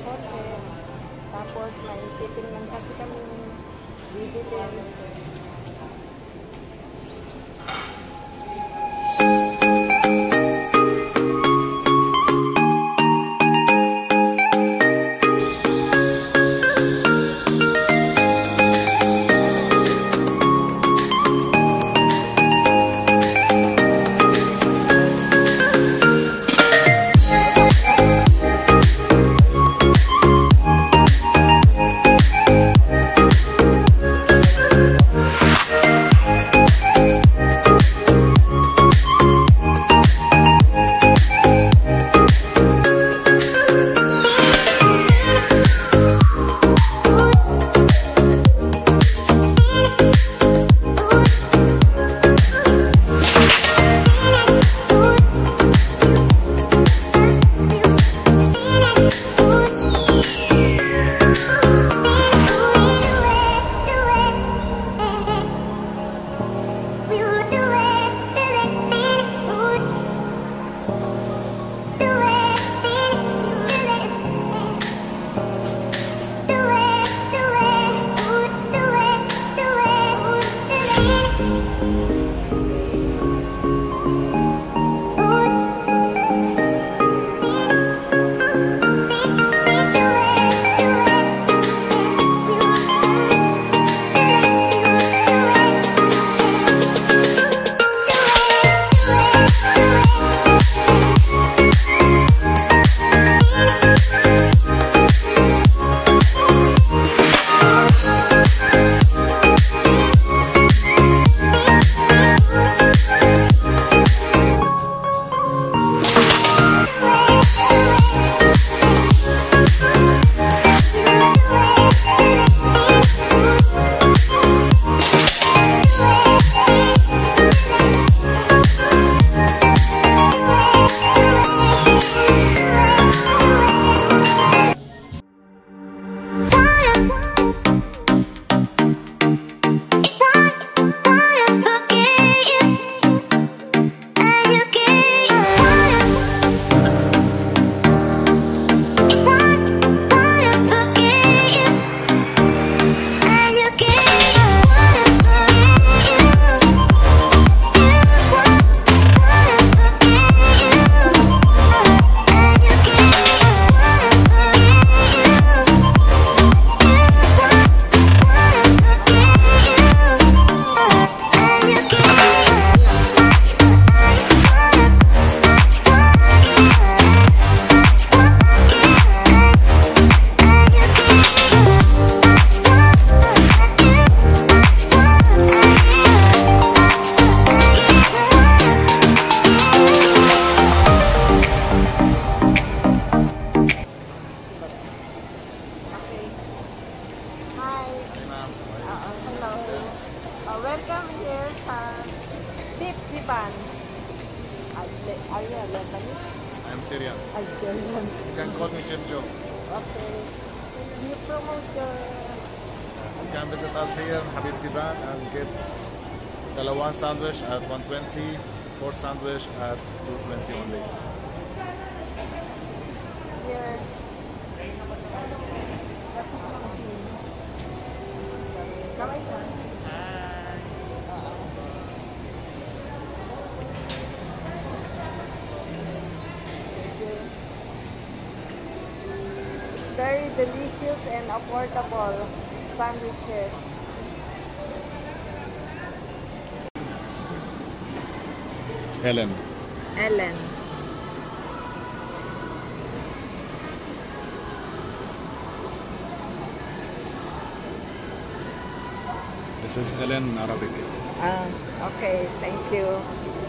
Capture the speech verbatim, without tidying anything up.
konti. Tapos may titingnan kasi kami bibili. Welcome here sa Deep Divan. Are you a Lebanese? I'm Syrian. I'm Syrian. You can call me Chef Joe. Okay. You promote your... You can visit us here in Habib Divan and get Dalawan sandwich at one twenty, four sandwich at two twenty only. Here. Kamay ka. Very delicious and affordable sandwiches. Helen. Ellen. This is Helen in Arabic. Ah, okay, thank you.